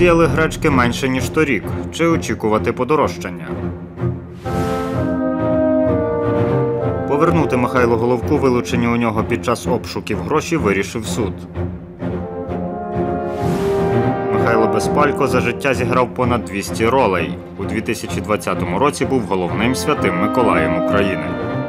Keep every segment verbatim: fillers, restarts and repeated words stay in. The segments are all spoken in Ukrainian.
Посіяли гречки менше, ніж торік. Чи очікувати подорожчання? Повернути Михайлу Головку вилучені у нього під час обшуків гроші вирішив суд. Михайло Безпалько за життя зіграв понад двісті ролей. У дві тисячі двадцятому році був головним Святим Миколаєм України.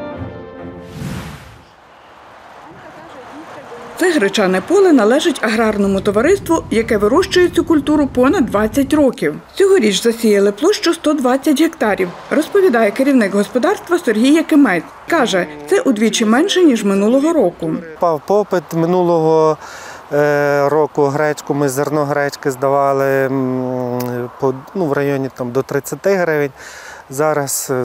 Це гречане поле належить аграрному товариству, яке вирощує цю культуру понад двадцять років. Цьогоріч засіяли площу сто двадцять гектарів, розповідає керівник господарства Сергій Якимець. Каже, це удвічі менше, ніж минулого року. Впав попит минулого року гречку, ми зерно гречки здавали по, ну, в районі там, до тридцяти гривень. Зараз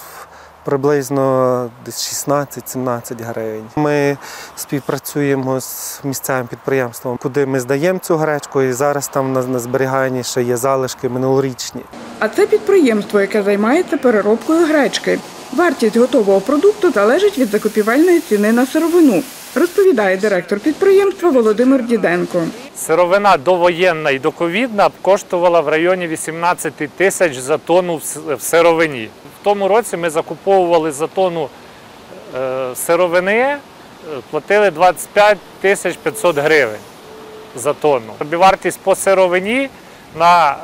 приблизно десь шістнадцять-сімнадцять гривень. Ми співпрацюємо з місцевим підприємством, куди ми здаємо цю гречку, і зараз там на, на зберіганні ще є залишки минулорічні. А це підприємство, яке займається переробкою гречки. Вартість готового продукту залежить від закупівельної ціни на сировину, розповідає директор підприємства Володимир Діденко. Сировина довоєнна і доковідна коштувала в районі вісімнадцять тисяч за тонну в сировині. В тому році ми закуповували за тонну сировини, платили двадцять п'ять тисяч п'ятсот гривень за тонну. Собівартість по сировині на,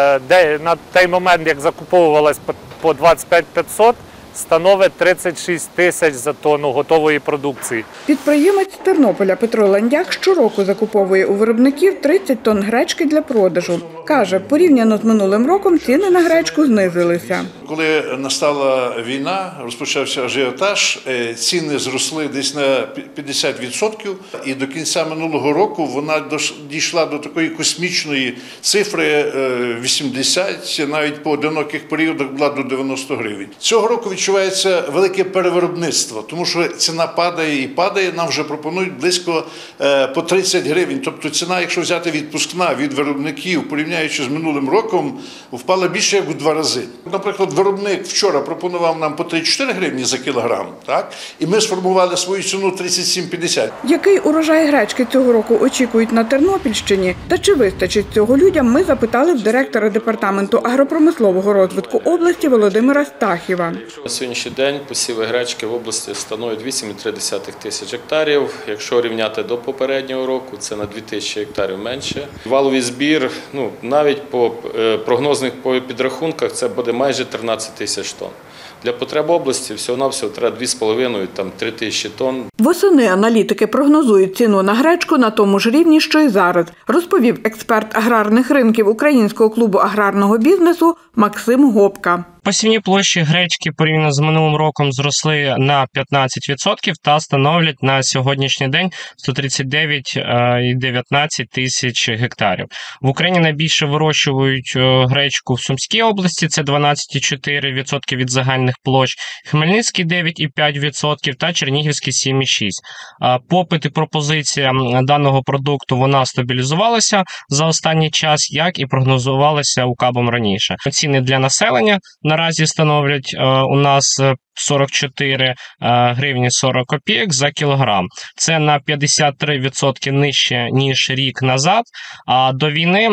на той момент, як закуповувалась по двадцять п'ять тисяч п'ятсот, становить тридцять шість тисяч за тонну готової продукції. Підприємець з Тернополя Петро Ландяк щороку закуповує у виробників тридцять тонн гречки для продажу. Каже, порівняно з минулим роком ціни на гречку знизилися. Коли настала війна, розпочався ажіотаж, ціни зросли десь на п'ятдесят відсотків, і до кінця минулого року вона дійшла до такої космічної цифри вісімдесят, навіть по одиноких періодах була до дев'яноста гривень. Цього року відчувається велике перевиробництво, тому що ціна падає і падає, нам вже пропонують близько по тридцять гривень. Тобто ціна, якщо взяти відпускна від виробників, порівняючи з минулим роком, впала більше як у два рази. Наприклад, виробник вчора пропонував нам по тридцять чотири гривні за кілограм, так? І ми сформували свою ціну тридцять сім п'ятдесят. Який урожай гречки цього року очікують на Тернопільщині та чи вистачить цього людям, ми запитали в директора департаменту агропромислового розвитку області Володимира Стахіва. На сьогоднішній день посіви гречки в області становлять вісім цілих три десятих тисяч гектарів. Якщо рівняти до попереднього року, це на дві тисячі гектарів менше. Валовий збір, ну, навіть по прогнозних підрахунках, це буде майже тринадцять тисяч тонн. Для потреб області всього-навсього треба дві з половиною – три тисячі тонн. Восени аналітики прогнозують ціну на гречку на тому ж рівні, що й зараз, розповів експерт аграрних ринків Українського клубу аграрного бізнесу Максим Гопка. Посівні площі гречки порівняно з минулим роком зросли на п'ятнадцять відсотків та становлять на сьогоднішній день сто тридцять дев'ять цілих дев'ятнадцять тисяч гектарів. В Україні найбільше вирощують гречку в Сумській області, це дванадцять цілих чотири десятих відсотка від загальних площ, Хмельницький дев'ять цілих п'ять десятих відсотка та Чернігівський сім цілих шість десятих. Попит і пропозиція даного продукту вона стабілізувалася за останній час, як і прогнозувалася УКАБом раніше. Ціни для населення наразі становлять е, у нас сорок чотири гривні сорок копійок за кілограм. Це на п'ятдесят три відсотки нижче, ніж рік назад. А до війни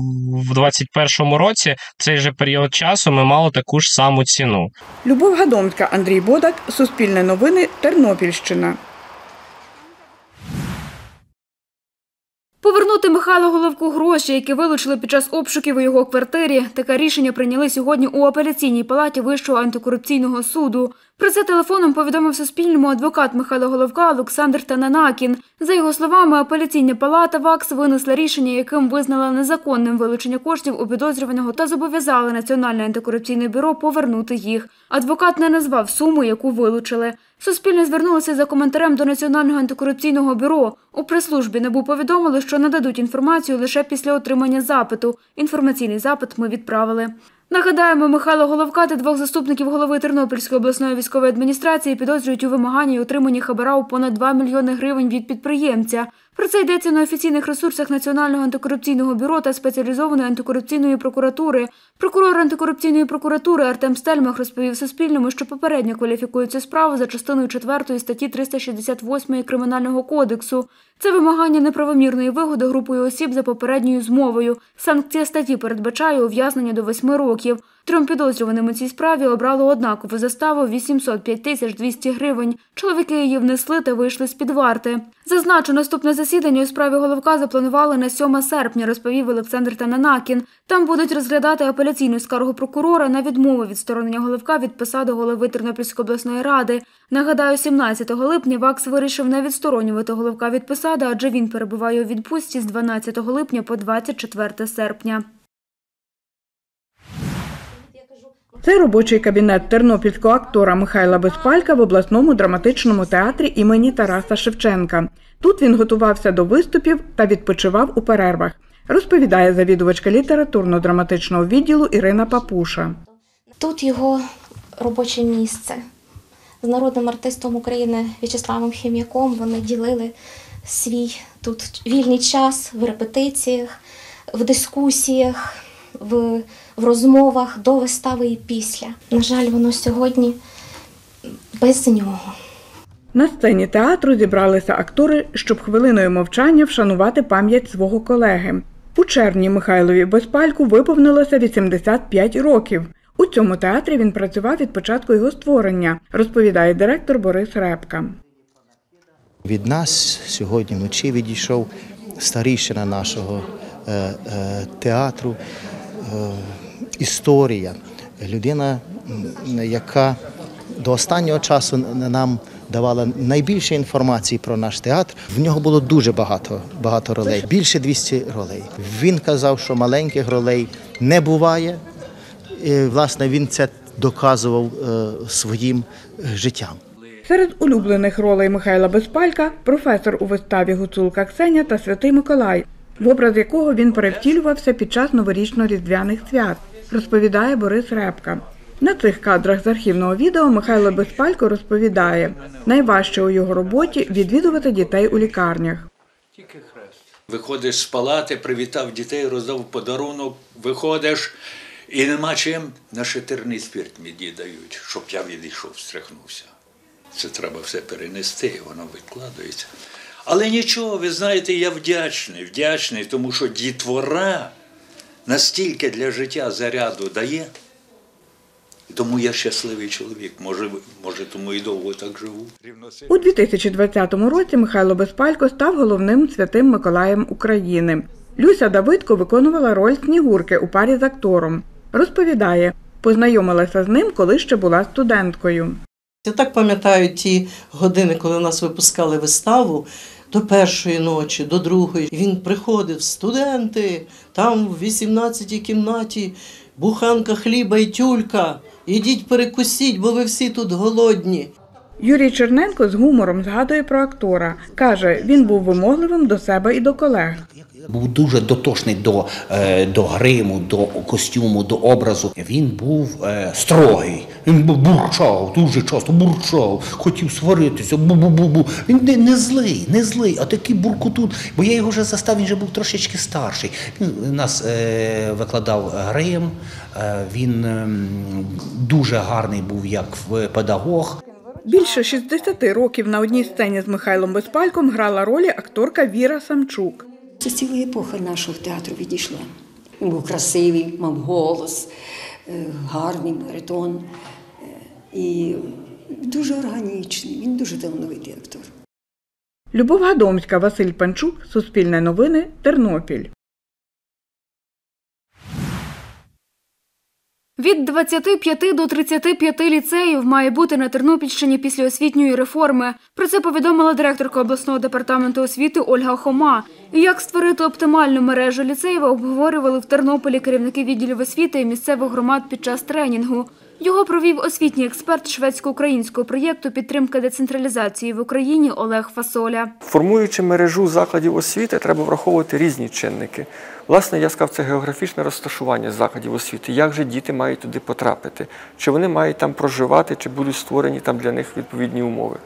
в двадцять першому році, в цей же період часу, ми мали таку ж саму ціну. Любов Гадомська, Андрій Бодак, Суспільне новини, Тернопільщина. Повернути Михайлу Головку гроші, які вилучили під час обшуків у його квартирі. Таке рішення прийняли сьогодні у апеляційній палаті Вищого антикорупційного суду. Про це телефоном повідомив Суспільному адвокат Михайла Головка Олександр Тананакін. За його словами, апеляційна палата ВАКС винесла рішення, яким визнала незаконним вилучення коштів у підозрюваного та зобов'язала Національне антикорупційне бюро повернути їх. Адвокат не назвав суму, яку вилучили. Суспільне звернулося за коментарем до Національного антикорупційного бюро. У прес-службі НАБУ повідомили, що нададуть інформацію лише після отримання запиту. Інформаційний запит ми відправили. Нагадаємо, Михайла Головка та двох заступників голови Тернопільської обласної військової адміністрації підозрюють у вимаганні й отриманні хабара у понад два мільйони гривень від підприємця. Про це йдеться на офіційних ресурсах Національного антикорупційного бюро та спеціалізованої антикорупційної прокуратури. Прокурор антикорупційної прокуратури Артем Стельмах розповів Суспільному, що попередньо кваліфікує цю справу за частиною четвертої статті триста шістдесят восьмої Кримінального кодексу. Це вимагання неправомірної вигоди групою осіб за попередньою змовою. Санкція статті передбачає ув'язнення до восьми років. Трьом підозрюваним у цій справі обрало однакову заставу вісімсот п'ять тисяч двісті гривень. Чоловіки її внесли та вийшли з-під варти. Зазначу, наступне засідання у справі Головка запланували на сьоме серпня, розповів Олександр Тананакін. Там будуть розглядати апеляційну скаргу прокурора на відмову відсторонення Головка від посади голови Тернопільської обласної ради. Нагадаю, сімнадцятого липня ВАКС вирішив не відсторонювати Головка від посади, адже він перебуває у відпустці з дванадцятого липня по двадцять четверте серпня. Це робочий кабінет тернопільського актора Михайла Безпалька в обласному драматичному театрі імені Тараса Шевченка. Тут він готувався до виступів та відпочивав у перервах, розповідає завідувачка літературно-драматичного відділу Ірина Папуша. Тут його робоче місце. З народним артистом України В'ячеславом Хім'яком вони ділили свій тут вільний час в репетиціях, в дискусіях, в, в розмовах до вистави і після. На жаль, воно сьогодні без нього. На сцені театру зібралися актори, щоб хвилиною мовчання вшанувати пам'ять свого колеги. У червні Михайлові Безпальку виповнилося вісімдесят п'ять років. У цьому театрі він працював від початку його створення, розповідає директор Борис Репка. Від нас сьогодні вночі відійшов старійшина нашого е, е, театру, е, історія, людина, яка до останнього часу нам давала найбільше інформації про наш театр. В нього було дуже багато, багато ролей, більше двісті ролей. Він казав, що маленьких ролей не буває. І, власне, він це доказував е, своїм життям. Серед улюблених ролей Михайла Безпалька – професор у виставі «Гуцулка Ксеня» та «Святий Миколай», в образ якого він перевтілювався під час новорічно-різдвяних свят, розповідає Борис Репка. На цих кадрах з архівного відео Михайло Безпалько розповідає, найважче у його роботі – відвідувати дітей у лікарнях. Виходиш з палати, привітав дітей, роздав подарунок, виходиш і нема чим, нашатирний спирт мені дають, щоб я відійшов, встряхнувся. Це треба все перенести, воно відкладається. Але нічого, ви знаєте, я вдячний, вдячний, тому що дітвора настільки для життя заряду дає, тому я щасливий чоловік, може, може тому і довго так живу. У дві тисячі двадцятому році Михайло Безпалько став головним Святим Миколаєм України. Люся Давидко виконувала роль Снігурки у парі з актором. Розповідає, познайомилася з ним, коли ще була студенткою. Я так пам'ятаю ті години, коли нас випускали виставу, до першої ночі, до другої. Він приходив, студенти, там в вісімнадцятій кімнаті буханка хліба і тюлька. Ідіть перекусіть, бо ви всі тут голодні. Юрій Черненко з гумором згадує про актора. Каже, він був вимогливим до себе і до колег. Був дуже дотошний до, до гриму, до костюму, до образу. Він був е, строгий, він бурчав, дуже часто бурчав, хотів сваритися, бу-бу-бу-бу. Він не, не злий, не злий, а такий буркотун. Бо я його вже застав, він вже був трошечки старший. Він нас е, викладав грим, е, він е, дуже гарний був як педагог. Більше шістдесяти років на одній сцені з Михайлом Безпальком грала ролі акторка Віра Самчук. Це ціла епоха нашого театру відійшла. Він був красивий, мав голос, гарний баритон і дуже органічний, він дуже талановитий актор. Любов Гадомська, Василь Панчук, Суспільне новини, Тернопіль. Від двадцяти п'яти до тридцяти п'яти ліцеїв має бути на Тернопільщині після освітньої реформи. Про це повідомила директорка обласного департаменту освіти Ольга Хома. І як створити оптимальну мережу ліцеїв, обговорювали в Тернополі керівники відділів освіти і місцевих громад під час тренінгу. Його провів освітній експерт шведсько-українського проєкту «Підтримка децентралізації в Україні» Олег Фасоля. Формуючи мережу закладів освіти, треба враховувати різні чинники. Власне, я сказав, це географічне розташування закладів освіти. Як же діти мають туди потрапити? Чи вони мають там проживати, чи будуть створені там для них відповідні умови?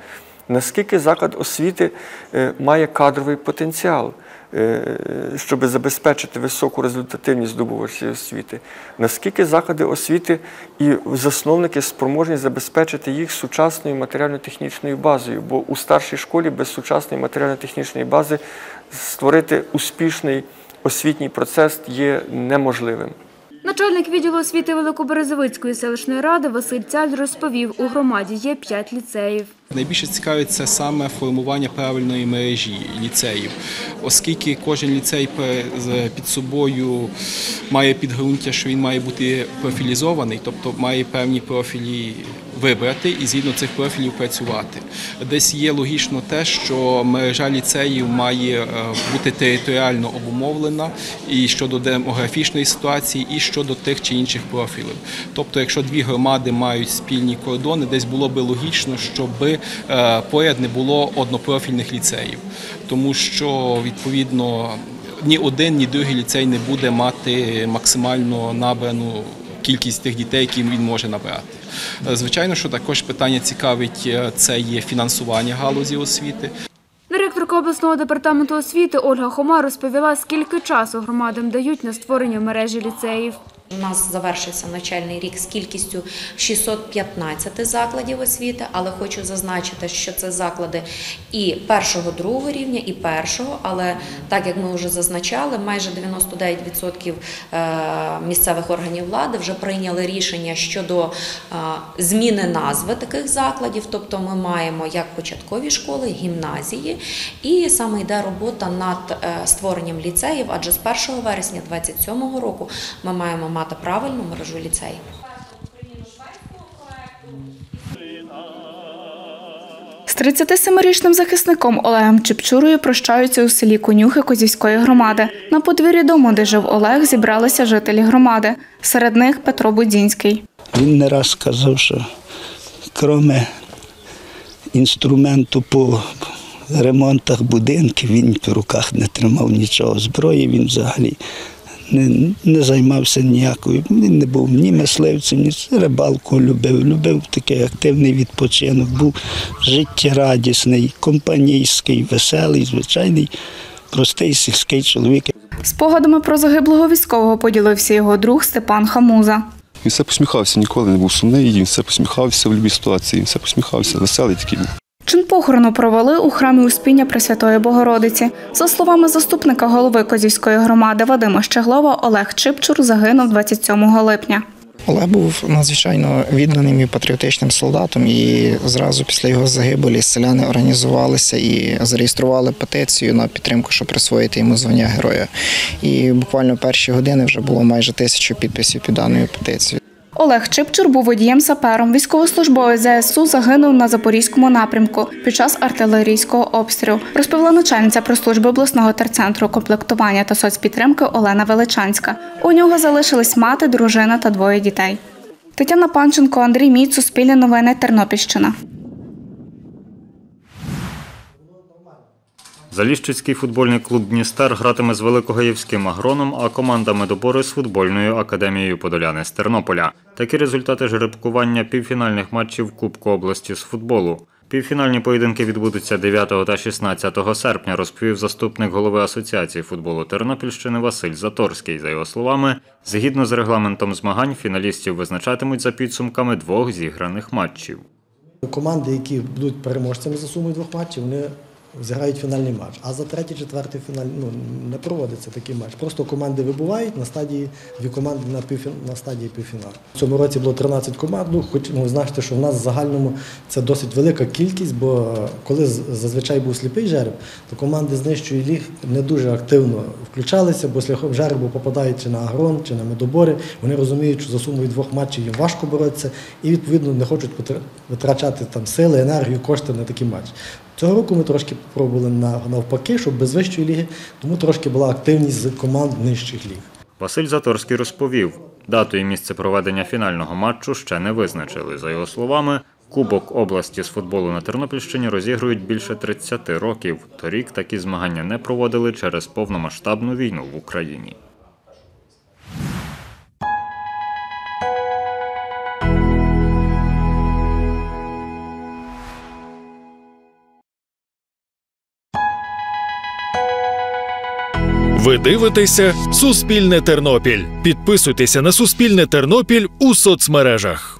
наскільки заклад освіти має кадровий потенціал, щоб забезпечити високу результативність здобувачів освіти, наскільки заклади освіти і засновники спроможні забезпечити їх сучасною матеріально-технічною базою, бо у старшій школі без сучасної матеріально-технічної бази створити успішний освітній процес є неможливим. Начальник відділу освіти Великоберезовицької селищної ради Василь Цяль розповів, у громаді є п'ять ліцеїв. Найбільше цікавить це саме формування правильної мережі ліцеїв, оскільки кожен ліцей під собою має підґрунтя, що він має бути профілізований, тобто має певні профілі вибрати і згідно цих профілів працювати. Десь є логічно те, що мережа ліцеїв має бути територіально обумовлена і щодо демографічної ситуації, і щодо тих чи інших профілів. Тобто, якщо дві громади мають спільні кордони, десь було би логічно, щоб поряд не було однопрофільних ліцеїв, тому що, відповідно, ні один, ні другий ліцей не буде мати максимально набрану кількість тих дітей, які він може набрати. Звичайно, що також питання цікавить – це є фінансування галузі освіти. Директорка обласного департаменту освіти Ольга Хома розповіла, скільки часу громадам дають на створення мережі ліцеїв. У нас завершився навчальний рік з кількістю шістсот п'ятнадцять закладів освіти, але хочу зазначити, що це заклади і першого, другого рівня, і першого, але так як ми вже зазначали, майже дев'яносто дев'ять відсотків місцевих органів влади вже прийняли рішення щодо зміни назви таких закладів, тобто ми маємо як початкові школи, гімназії, і саме йде робота над створенням ліцеїв, адже з першого вересня дві тисячі двадцять сьомого року ми маємо мати правильну мережу ліцеїв. З тридцятисемирічним захисником Олегом Чепчурою прощаються у селі Конюхи Козівської громади. На подвір'ї дому, де жив Олег, зібралися жителі громади. Серед них Петро Будзінський. Він не раз сказав, що крім інструменту по ремонтах будинків, він в руках не тримав нічого. Зброї він взагалі Не, не займався ніякою, він не був ні мисливцем, ні рибалку любив, любив такий активний відпочинок, був життєрадісний, компанійський, веселий, звичайний, простий сільський чоловік. Спогадами про загиблого військового поділився його друг Степан Хамуза. Він все посміхався, ніколи не був сумний, він все посміхався в будь-якій ситуації, він все посміхався, веселий такий був. Чин похорону провели у храмі Успіння Пресвятої Богородиці. За словами заступника голови Козівської громади Вадима Щеглова, Олег Чепчур загинув двадцять сьомого липня. Олег був надзвичайно відданим і патріотичним солдатом, і зразу після його загибелі селяни організувалися і зареєстрували петицію на підтримку, щоб присвоїти йому звання героя. І буквально перші години вже було майже тисячу підписів під даною петицією. Олег Чепчур був водієм-сапером. Військовослужбовець зе ес у загинув на Запорізькому напрямку під час артилерійського обстрілу, розповіла начальниця прес-служби обласного терцентру комплектування та соцпідтримки Олена Величанська. У нього залишились мати, дружина та двоє дітей. Тетяна Панченко, Андрій Міць, Суспільне новини, Тернопільщина. Заліщицький футбольний клуб «Дністер» гратиме з Великогаївським «Агроном», а команда «Медобори» з футбольною академією «Подоляни» з Тернополя. Такі результати жеребкування півфінальних матчів Кубку області з футболу. Півфінальні поєдинки відбудуться дев'ятого та шістнадцятого серпня, розповів заступник голови Асоціації футболу Тернопільщини Василь Заторський. За його словами, згідно з регламентом змагань, фіналістів визначатимуть за підсумками двох зіграних матчів. Команди, які будуть переможцями за сумою двох матчів, вони зіграють фінальний матч. А за третій, четвертий фінал ну, не проводиться такий матч. Просто команди вибувають на стадії, дві команди на, півфін, на стадії півфіналу. В цьому році було тринадцять команд, ну, хоч ну, знаєте, що в нас в загальному це досить велика кількість, бо коли зазвичай був сліпий жереб, то команди з нижчої ліг не дуже активно включалися, бо шляхом жеребу попадають чи на Агрон, чи на Медобори. Вони розуміють, що за сумою двох матчів їм важко боротися і, відповідно, не хочуть витрачати там сили, енергію, кошти на такі матчі. Цього року ми трошки спробували навпаки, щоб без вищої ліги, тому трошки була активність з команд нижчих ліг. Василь Заторський розповів, дату і місце проведення фінального матчу ще не визначили. За його словами, Кубок області з футболу на Тернопільщині розігрують більше тридцяти років. Торік такі змагання не проводили через повномасштабну війну в Україні. Ви дивитеся «Суспільне Тернопіль». Підписуйтеся на «Суспільне Тернопіль» у соцмережах.